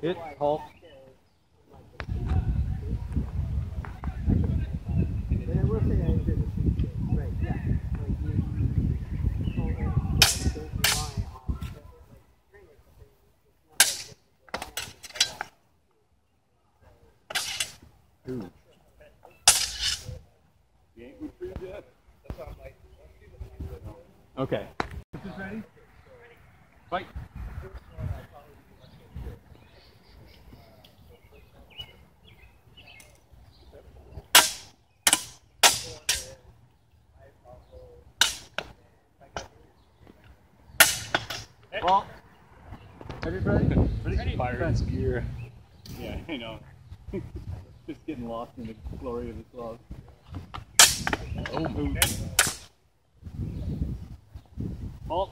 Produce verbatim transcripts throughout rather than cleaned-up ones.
Hit, halt. Ooh. You ain't retrieved yet? Okay. Is this ready? Fight. Well, everybody? Ready? Fire Ready. gear. Yeah, I know. Just getting lost in the glory of the glove. Oh, move. Halt.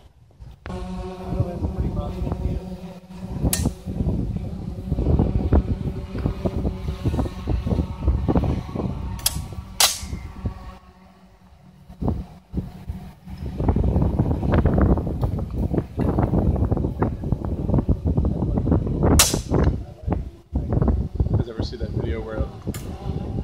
You guys ever see that video where